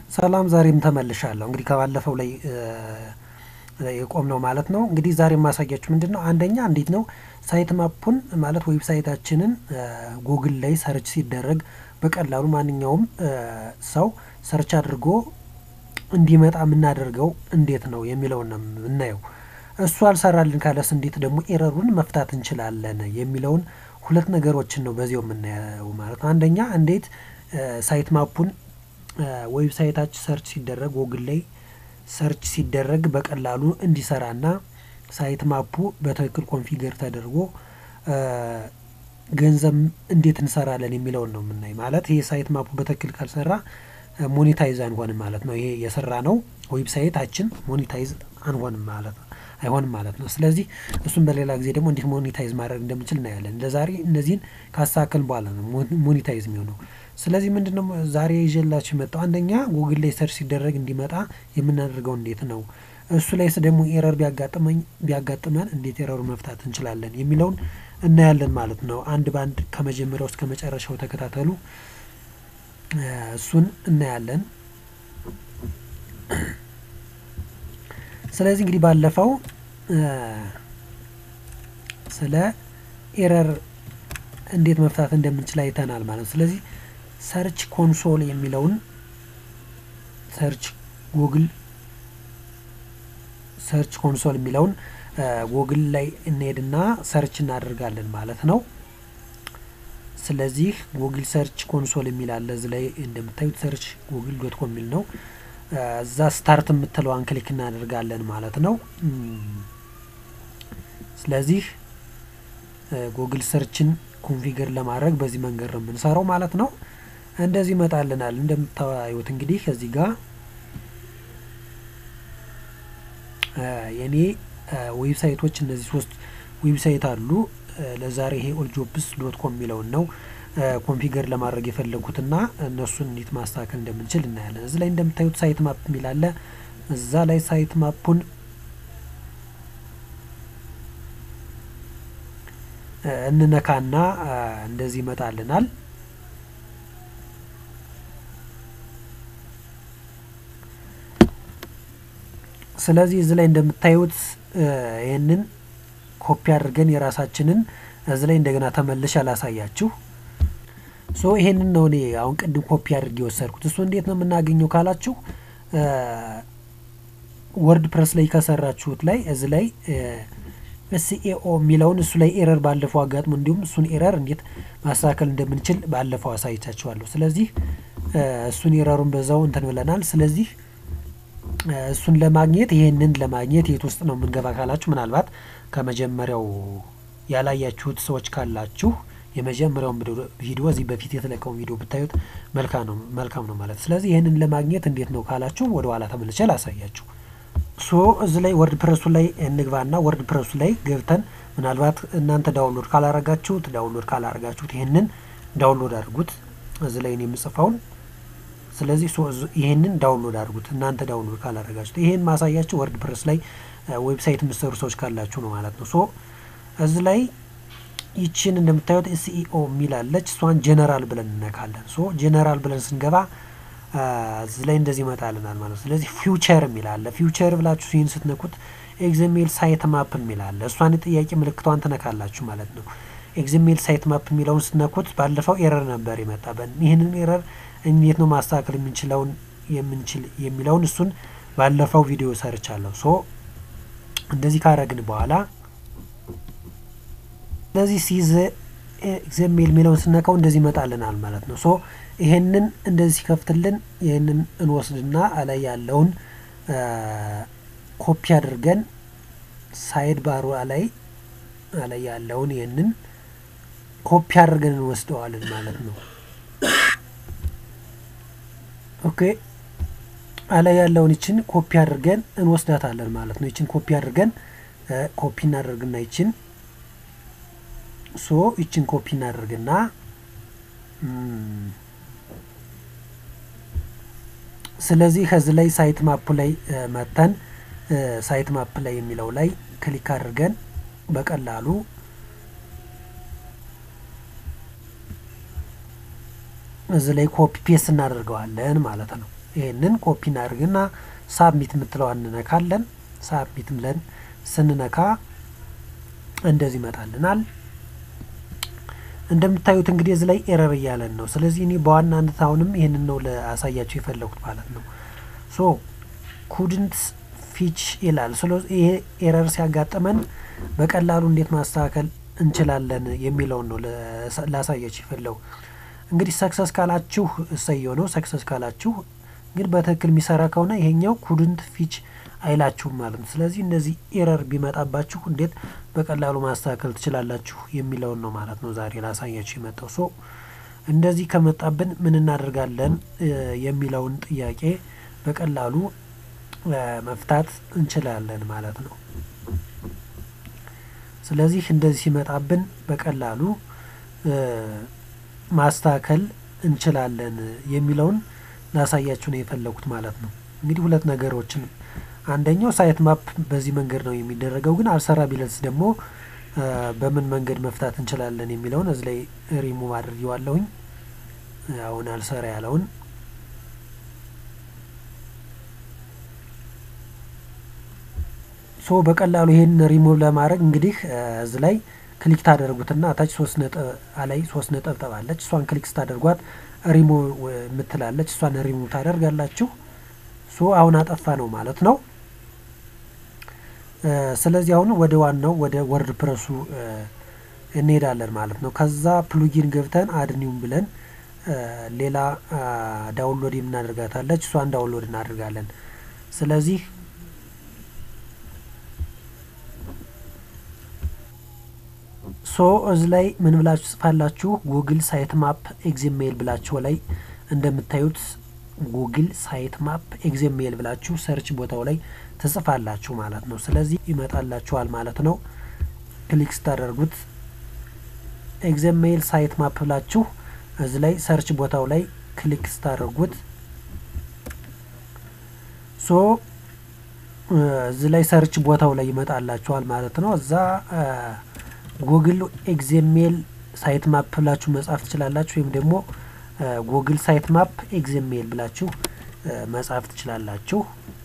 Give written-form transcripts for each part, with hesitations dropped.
ሰላም ዛሬም ተመልሻለሁ። እንግዲህ ከባለፈው ላይ የቆምነው ማለት ነው። እንግዲህ ዛሬ ማሳያችሁ ምንድነው? አንደኛ እንዴት ነው ሳይት ማፑን ማለት ዌብሳይታችንን ጉግል ላይ ሰርች ሲደረግ በቀላሉ ማንኛውም ሰው ሰርች አድርጎ እንዲመጣ የምናደርገው እንዴት ነው የሚለውን ነው የምናየው። እሱ አልሰራልን ካለስ እንዴት ደግሞ ኤረሩን መፍታት እንችላለን የሚለውን ሁለት ነገሮችን ነው በዚያው የምናየው ማለት ነው። አንደኛ እንዴት ሳይት ማፑን ዌብሳይታችን ሰርች ሲደረግ ጉግል ላይ ሰርች ሲደረግ በቀላሉ እንዲሰራና ሳይት ማፑ በትክክል ኮንፊገር ተደርጎ ገንዘብ እንዴት እንሰራለን የሚለውን ነው የምናይ ማለት ይሄ ሳይት ማፑ በትክክል ካልሰራ ሞኔታይዝ አንሆንም ማለት ነው። ይሄ የሰራ ነው ዌብሳይታችን ሞኔታይዝ አንሆንም ማለት ነው አይሆንም ማለት ነው። ስለዚህ እሱን በሌላ ጊዜ ደግሞ እንዴት ሞኔታይዝ ማድረግ እንደምንችል እናያለን። ለዛሬ እነዚህን ካሳከል በኋላ ነው ሞኔታይዝ የሚሆነው። ስለዚህ ምንድነው ዛሬ ይዤላችሁ የመጣው አንደኛ ጉግል ላይ ሰርች ሲደረግ እንዲመጣ የምናደርገው እንዴት ነው፣ እሱ ላይስ ደግሞ ኤረር ቢያጋጥመን እንዴት ኤረሩ መፍታት እንችላለን የሚለውን እናያለን ማለት ነው። አንድ ባንድ ከመጀመሪያው እስከ መጨረሻው ተከታተሉ። እሱን እናያለን። ስለዚህ እንግዲህ ባለፈው ስለ ኤረር እንዴት መፍታት እንደምንችል አይተናል ማለት ነው። ስለዚህ ሰርች ኮንሶል የሚለውን ሰርች ጉግል ሰርች ኮንሶል የሚለውን ጉግል ላይ እንሄድና ሰርች እናደርጋለን ማለት ነው። ስለዚህ ጉግል ሰርች ኮንሶል የሚል አለ እዚህ ላይ እንደምታዩት ሰርች google.com የሚል ነው። እዛ ስታርት የምትለዋን ክሊክ እናደርጋለን ማለት ነው። ስለዚህ ጉግል ሰርችን ኮንፊገር ለማድረግ በዚህ መንገድ ነው የምንሰራው ማለት ነው። እንደዚህ ይመጣልናል እንደምታዩት እንግዲህ ከዚህ ጋር የኔ ዌብሳይቶች እነዚህ ሶስት ዌብሳይት አሉ። ለዛሬ ይሄ alljobs.com የሚለውን ነው ኮንፊገር ለማድረግ የፈለጉትና እነሱን እንዴት ማስተካከል እንደምንችል እናያለን። እዚህ ላይ እንደምታዩት ሳይት ማፕ የሚል አለ። እዛ ላይ ሳይት ማፑን እንነካና እንደዚህ ይመጣልናል። ስለዚህ እዚህ ላይ እንደምታዩት ይሄንን ኮፒ አድርገን የራሳችንን እዚህ ላይ እንደገና ተመልሼ አላሳያችሁ። ይሄንን ነው እኔ አሁን ቅድም ኮፒ አድርጌ ወሰድኩት። እሱ እንዴት ነው የምናገኘው ካላችሁ ወርድፕረስ ላይ ከሰራችሁት ላይ እዚህ ላይ SEO የሚለውን እሱ ላይ ኤረር ባለፈው አጋጥሞ እንዲሁም እሱን ኤረር እንዴት ማስተካከል እንደምንችል ባለፈው አሳይቻችኋለሁ። ስለዚህ እሱን ኤረሩን በዛው እንትን ብለናል። ስለዚህ እሱን ለማግኘት ይሄንን ለማግኘት የት ውስጥ ነው የምንገባ ካላችሁ ምናልባት ከመጀመሪያው ያላያችሁት ሰዎች ካላችሁ የመጀመሪያውን ቪዲዮ እዚህ በፊት የተለቀቀው ቪዲዮ ብታዩት መልካም ነው ማለት። ስለዚህ ይሄንን ለማግኘት እንዴት ነው ካላችሁ ወደ ኋላ ተመልሼ ላሳያችሁ። እዚህ ላይ ወርድፕረሱ ላይ እንግባና ወርድፕረሱ ላይ ገብተን ምናልባት እናንተ ዳውንሎድ ካላረጋችሁት ይሄንን ዳውንሎድ አድርጉት። እዚህ ላይ ነው የምጽፈውን። ስለዚህ ይሄንን ዳውንሎድ አድርጉት እናንተ ዳውንሎድ ካላረጋችሁት። ይሄን ማሳያችሁ ወርድፕረስ ላይ ዌብሳይት የምትሰሩ ሰዎች ካላችሁ ነው ማለት ነው። እዚህ ላይ ይችን እንደምታዩት SEO የሚላለች እሷን ጀነራል ብለን እንነካለን። ጀነራል ብለን ስንገባ እዚህ ላይ እንደዚህ ይመጣልናል ማለት ነው። ስለዚህ ፊውቸር የሚላል ፊውቸር ብላችሁ ይሄን ስትነኩት ኤግዛምፕል ሳይት ማፕ የሚላል እሷን ጥያቄ ምልክቷን ትነካላችሁ ማለት ነው። ኤግዛምፕል ሳይት ማፕ የሚለውን ስትነኩት ባለፈው ኤረር ነበር የመጣበን። ይሄንን ኤረር እንዴት ነው ማስተካከል የምንችል የሚለውን እሱን ባለፈው ቪዲዮ ሰርቻለሁ። እንደዚህ ካረግን በኋላ ስለዚህ ሲዝ ኤግዛምፕል የሚለውን ስነካው እንደዚህ ይመጣልናል ማለት ነው። ይሄንን እንደዚህ ከፍትልን ይሄንን እንወስድና አላይ ያለውን ኮፒ አድርገን ሳይድ ባሩ አላይ ያለውን ይሄንን ኮፒ አድርገን እንወስደዋለን ማለት ነው። ኦኬ አላይ ያለውን ይችን ኮፒ አድርገን እንወስዳታለን ማለት ነው። ይችን ኮፒ አድርገን ኮፒ እናደርግና ይችን ይችን ኮፒ እናደርግና ስለዚህ ከዚህ ላይ ሳይት ማፕ ላይ መተን ሳይት ማፕ ላይ የሚለው ላይ ክሊክ አድርገን በቀላሉ እዚህ ላይ ኮፒ ፔስት እናደርገዋለን ማለት ነው። ይሄንን ኮፒ እናድርግና ሳብሚት የምትለዋን እንነካለን። ሳብሚት ብለን ስንነካ እንደዚህ ይመጣልናል። እንደምታዩት እንግዲህ እዚህ ላይ ኤረር እያለን ነው። ስለዚህ እኔ በዋናነት አሁንም ይሄንን ነው ለአሳያችሁ የፈለኩት ማለት ነው። ሶ ኩድንት ፊች ይላል። ስለዚህ ይሄ ኤረር ሲያጋጥመን በቀላሉ እንዴት ማስተካከል እንችላለን የሚለውን ነው ላሳያችሁ የፈለኩ። እንግዲህ ሰክሰስ ካላችሁ እሰየው ነው። ሰክሰስ ካላችሁ ግን በትክክል የሚሰራ ከሆነ ይሄኛው ኩድንት ፊች አይላችሁም ማለት ነው። ስለዚህ እንደዚህ ኤረር ቢመጣባችሁ እንዴት በቀላሉ ማስተካከል ትችላላችሁ የሚለውን ነው ማለት ነው ዛሬ ላሳያችሁ የመጣው። ሶ እንደዚህ ከመጣብን ምን እናደርጋለን የሚለውን ጥያቄ በቀላሉ መፍታት እንችላለን ማለት ነው። ስለዚህ እንደዚህ ሲመጣብን በቀላሉ ማስተካከል እንችላለን የሚለውን ላሳያችሁ ነው የፈለኩት ማለት ነው። እንግዲህ ሁለት ነገሮችን አንደኛው ሳይት ማፕ በዚህ መንገድ ነው የሚደረገው፣ ግን አልሰራ ቢለንስ ደግሞ በምን መንገድ መፍታት እንችላለን የሚለውን እዚህ ላይ ሪሙቭ አድርጌዋለሁኝ። አሁን አልሰራ ያለውን ሶ በቀላሉ ይሄን ሪሙቭ ለማድረግ እንግዲህ እዚህ ላይ ክሊክ ታደርጉትና ታች 3 ነጥብ አላይ 3 ነጥብ ተባለች። እሷን ክሊክ ስታደርጓት ሪሙቭ የምትላለች እሷን ሪሙቭ ታደርጋላችሁ። ሶ አሁን አጠፋ ነው ማለት ነው። ስለዚህ አሁን ወደ ዋናው ወደ ወርድ ፕረሱ እንሄዳለን ማለት ነው። ከዛ ፕሉጊን ገብተን አድኒውም ብለን ሌላ ዳውንሎድ የምናደርጋታለች እሷን ዳውንሎድ እናደርጋለን። ስለዚህ ሶ እዚህ ላይ ምን ብላችሁ ጽፋላችሁ ጉግል ሳይት ማፕ ኤግዜሜል ብላችሁ ላይ እንደምታዩት ጉግል ሳይት ማፕ ኤግዜሜል ብላችሁ ሰርች ቦታው ላይ ተጽፋላችሁ ማለት ነው። ስለዚህ ይመጣላችኋል ማለት ነው። ክሊክ ስታደርጉት ኤግዜሜል ሳይት ማፕ ብላችሁ እዚህ ላይ ሰርች ቦታው ላይ ክሊክ ስታደርጉት ሶ እዚህ ላይ ሰርች ቦታው ላይ ይመጣላችኋል ማለት ነው። እዛ ጉግል ኤግዜሜል ሳይት ማፕ ብላችሁ መጻፍ ትችላላችሁ፣ ወይም ደግሞ ጉግል ሳይት ማፕ ኤግዜሜል ብላችሁ መጻፍ ትችላላችሁ።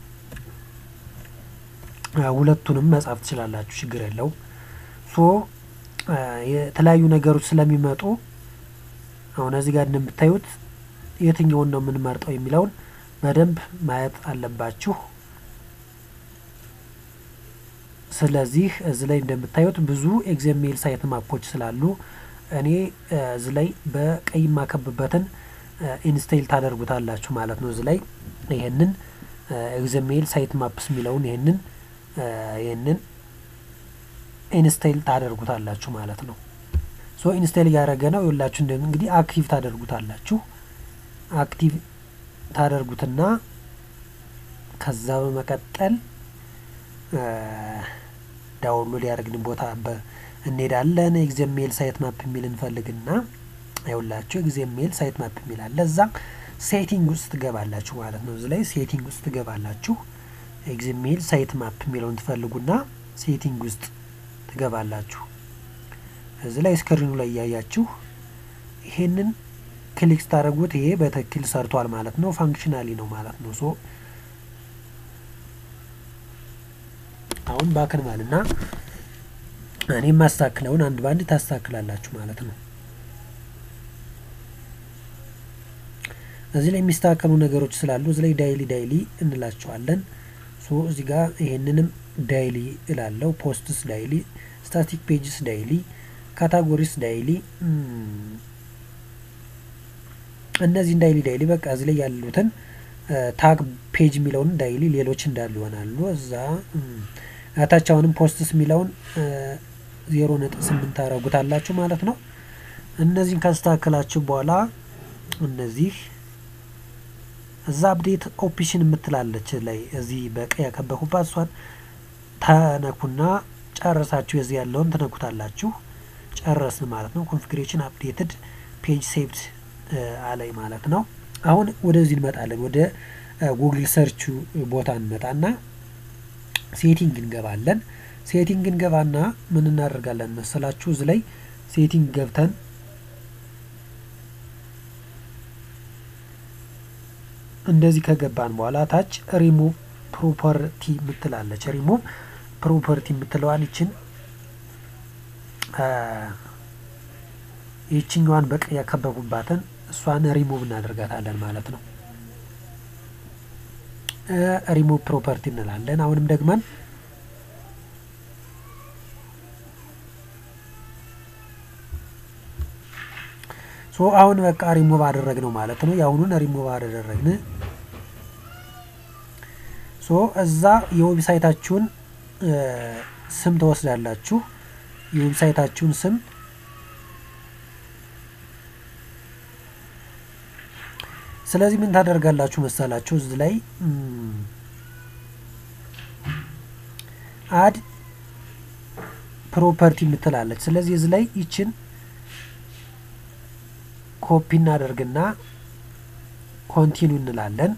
ሁለቱንም መጻፍ ትችላላችሁ፣ ችግር የለውም። ሶ የተለያዩ ነገሮች ስለሚመጡ አሁን እዚህ ጋር እንደምታዩት የትኛውን ነው የምንመርጠው የሚለውን በደንብ ማየት አለባችሁ። ስለዚህ እዚህ ላይ እንደምታዩት ብዙ ኤግዜሜል ሳይት ማፖች ስላሉ እኔ እዚህ ላይ በቀይ ማከብበትን ኢንስቴል ታደርጉታላችሁ ማለት ነው። እዚህ ላይ ይሄንን ኤግዜሜል ሳይት ማፕስ የሚለውን ይሄንን ኢንስቴል ታደርጉታላችሁ ማለት ነው። ሶ ኢንስቴል ያደረገ ነው ይላችሁ እንግዲህ አክቲቭ ታደርጉታላችሁ። አክቲቭ ታደርጉትና ከዛ በመቀጠል ዳውንሎድ ያደርግን ቦታ እንሄዳለን። ኤግዜሜል ሳይት ማፕ የሚል እንፈልግና አይውላችሁ ኤግዜሜል ሳይት ማፕ የሚል አለ። እዛ ሴቲንግ ውስጥ ትገባላችሁ ማለት ነው። እዚህ ላይ ሴቲንግ ውስጥ ትገባላችሁ። ኤግዜሜል ሳይት ማፕ የሚለውን ትፈልጉና ሴቲንግ ውስጥ ትገባላችሁ። እዚህ ላይ ስክሪኑ ላይ ያያችሁ ይሄንን ክሊክ ስታደርጉት ይሄ በትክክል ሰርቷል ማለት ነው። ፋንክሽናሊ ነው ማለት ነው። ሶ አሁን ባክን ማለትና እኔ ማስተካከለውን አንድ ባንድ ታስተካክላላችሁ ማለት ነው። እዚህ ላይ የሚስተካከሉ ነገሮች ስላሉ እዚህ ላይ ዳይሊ እንላቸዋለን። ሶ እዚህ ጋር ይሄንንም ዳይሊ እላለሁ። ፖስትስ ዳይሊ፣ ስታቲክ ፔጅስ ዳይሊ፣ ካታጎሪስ ዳይሊ፣ እነዚህ ዳይሊ በቃ እዚህ ላይ ያሉትን ታግ ፔጅ የሚለውን ዳይሊ ሌሎች እንዳሉ ይሆናሉ። እዛ አታቻውንም ፖስትስ የሚለውን 0.8 ታረጉታላችሁ ማለት ነው። እነዚህን ካስተካከላችሁ በኋላ እነዚህ እዛ አፕዴት ኦፕሽን የምትላለች ላይ እዚህ በቀይ ያከበኩባት እሷን ተነኩና ጨረሳችሁ። የዚህ ያለውን ተነኩታላችሁ። ጨረስን ማለት ነው። ኮንፊግሬሽን አፕዴትድ ፔጅ ሴቭድ አላይ ማለት ነው። አሁን ወደዚህ እንመጣለን። ወደ ጉግል ሰርች ቦታ እንመጣና ሴቲንግ እንገባለን። ሴቲንግ እንገባና ምን እናደርጋለን መሰላችሁ? እዚህ ላይ ሴቲንግ ገብተን እንደዚህ ከገባን በኋላ ታች ሪሙቭ ፕሮፐርቲ ምትላለች ሪሙቭ ፕሮፐርቲ ምትለዋን ይችኛዋን በቀይ ያከበቡባትን እሷን ሪሙቭ እናደርጋታለን ማለት ነው። ሪሙቭ ፕሮፐርቲ እንላለን። አሁንም ደግመን አሁን በቃ ሪሙቭ አደረግነው ማለት ነው። ያሁኑን ሪሙቭ አደረግን። እዛ የዌብሳይታችሁን ስም ተወስዳላችሁ። የዌብሳይታችሁን ስም ስለዚህ ምን ታደርጋላችሁ መሰላችሁ? እዚህ ላይ አድ ፕሮፐርቲ ምትላለች። ስለዚህ እዚህ ላይ ይችን ኮፒ እናደርግና ኮንቲኒው እንላለን።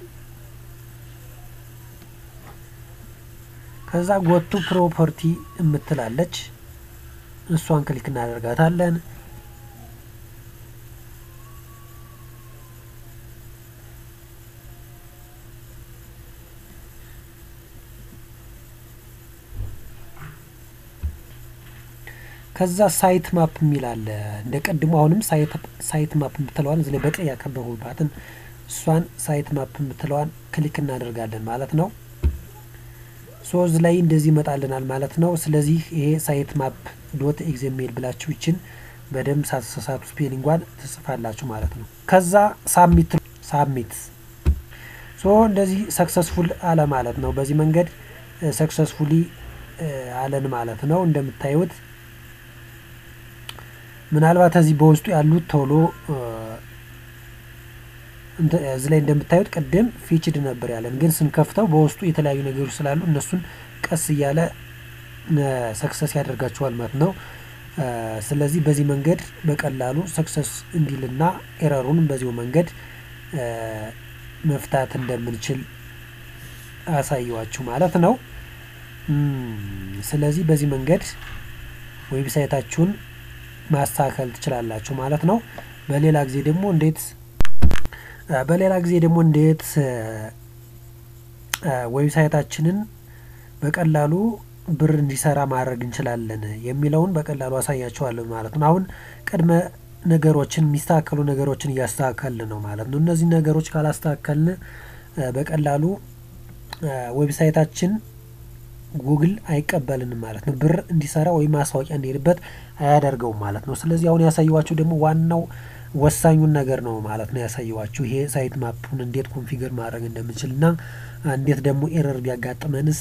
ከዛ ጎቱ ፕሮፐርቲ ምትላለች እሷን ክሊክ እናደርጋታለን። ከዛ ሳይት ማፕ የሚል አለ እንደ ቀድሞ አሁንም ሳይት ማፕ ምትለዋን እዚህ ላይ በቀይ ያከበቡባትን እሷን ሳይት ማፕ ምትለዋን ክሊክ እናደርጋለን ማለት ነው። እዚህ ላይ እንደዚህ ይመጣልናል ማለት ነው። ስለዚህ ይሄ ሳይት ማፕ ዶት ኤግዛምፕል ብላችሁ ይችን በደንብ ሳትሳሳቱ ስፔሊንጓን ትጽፋላችሁ ማለት ነው። ከዛ ሳብሚት እንደዚህ ሰክሰስፉል አለ ማለት ነው። በዚህ መንገድ ሰክሰስፉሊ አለን ማለት ነው። እንደምታዩት ምናልባት እዚህ በውስጡ ያሉት ቶሎ እዚህ ላይ እንደምታዩት ቀደም ፊችድ ነበር ያለን፣ ግን ስንከፍተው በውስጡ የተለያዩ ነገሮች ስላሉ እነሱን ቀስ እያለ ሰክሰስ ያደርጋቸዋል ማለት ነው። ስለዚህ በዚህ መንገድ በቀላሉ ሰክሰስ እንዲልና ኤረሩን በዚሁ መንገድ መፍታት እንደምንችል አሳየዋችሁ ማለት ነው። ስለዚህ በዚህ መንገድ ዌብሳይታችሁን ማስተካከል ትችላላችሁ ማለት ነው። በሌላ ጊዜ ደግሞ እንዴት ዌብሳይታችንን በቀላሉ ብር እንዲሰራ ማድረግ እንችላለን የሚለውን በቀላሉ አሳያችኋለሁ ማለት ነው። አሁን ቅድመ ነገሮችን የሚስተካከሉ ነገሮችን እያስተካከልን ነው ማለት ነው። እነዚህ ነገሮች ካላስተካከልን በቀላሉ ዌብሳይታችን ጉግል አይቀበልንም ማለት ነው። ብር እንዲሰራ ወይ ማስታወቂያ እንዲሄድበት አያደርገውም ማለት ነው። ስለዚህ አሁን ያሳየዋችሁ ደግሞ ዋናው ወሳኙን ነገር ነው ማለት ነው። ያሳየዋችሁ ይሄ ሳይት ማፑን እንዴት ኮንፊገር ማድረግ እንደምንችልና እንዴት ደግሞ ኤረር ቢያጋጥመንስ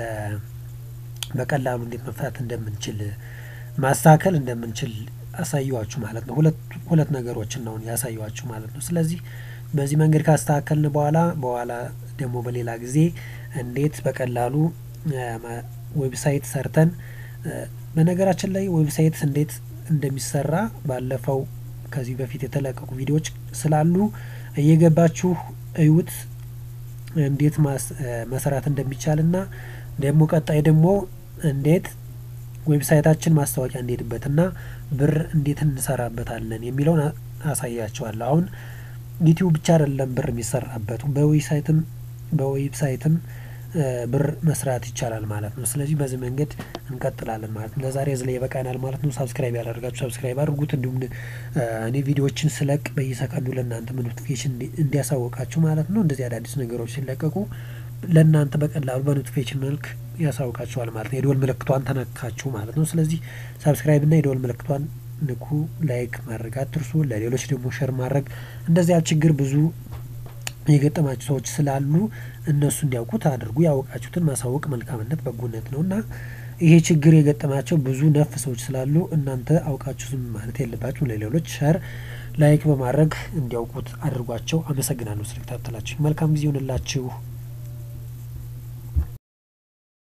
በቀላሉ እንዴት መፍታት እንደምንችል ማስተካከል እንደምንችል አሳየዋችሁ ማለት ነው። ሁለት ነገሮችን ነው ያሳየዋችሁ ማለት ነው። ስለዚህ በዚህ መንገድ ካስተካከልን በኋላ ደግሞ በሌላ ጊዜ እንዴት በቀላሉ ዌብሳይት ሰርተን በነገራችን ላይ ዌብሳይት እንዴት እንደሚሰራ ባለፈው ከዚህ በፊት የተለቀቁ ቪዲዮዎች ስላሉ እየገባችሁ እዩት፣ እንዴት መስራት እንደሚቻልና ደግሞ ቀጣይ ደግሞ እንዴት ዌብሳይታችን ማስታወቂያ እንሄድበትና ብር እንዴት እንሰራበታለን የሚለውን አሳያችኋለሁ። አሁን ዩቲዩብ ብቻ አይደለም ብር የሚሰራበት በዌብሳይትም ብር መስራት ይቻላል ማለት ነው። ስለዚህ በዚህ መንገድ እንቀጥላለን ማለት ነው። ለዛሬ እዚህ ላይ ይበቃናል ማለት ነው። ሰብስክራይብ ያላደረጋችሁ ሰብስክራይብ አድርጉት። እንዲሁም እኔ ቪዲዮዎችን ስለቅ በየሰከንዱ ለእናንተ ኖቲፊኬሽን እንዲያሳውቃችሁ ማለት ነው። እንደዚህ አዳዲስ ነገሮች ሲለቀቁ ለእናንተ በቀላሉ በኖቲፊኬሽን መልክ ያሳውቃችኋል ማለት ነው። የደወል ምልክቷን ተነካችሁ ማለት ነው። ስለዚህ ሰብስክራይብ እና የደወል ምልክቷን ንኩ፣ ላይክ ማድረግ አትርሱ። ለሌሎች ደግሞ ሼር ማድረግ እንደዚያ ችግር ብዙ የገጠማችሁ ሰዎች ስላሉ እነሱ እንዲያውቁት አድርጉ። ያወቃችሁትን ማሳወቅ መልካምነት በጎነት ነውና ይሄ ችግር የገጠማቸው ብዙ ነፍ ሰዎች ስላሉ እናንተ አውቃችሁ ዝም ማለት የለባችሁ። ለሌሎች ሼር ላይክ በማድረግ እንዲያውቁት አድርጓቸው። አመሰግናለሁ ስለተከታተላችሁ። መልካም ጊዜ ይሁንላችሁ።